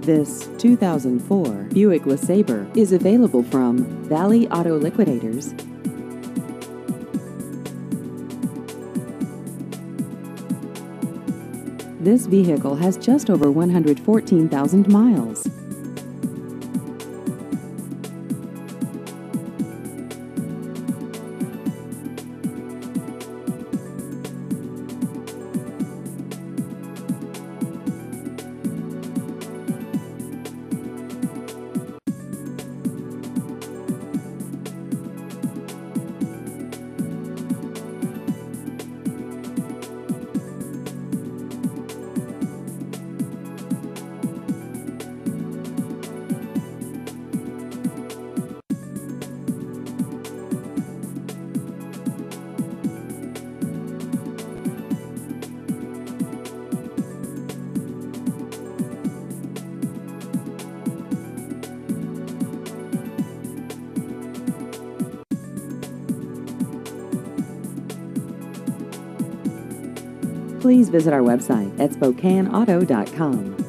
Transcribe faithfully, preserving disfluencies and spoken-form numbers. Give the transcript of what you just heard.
This two thousand four Buick LeSabre is available from Valley Auto Liquidators. This vehicle has just over one hundred fourteen thousand miles. Please visit our website at Spokane Auto dot com.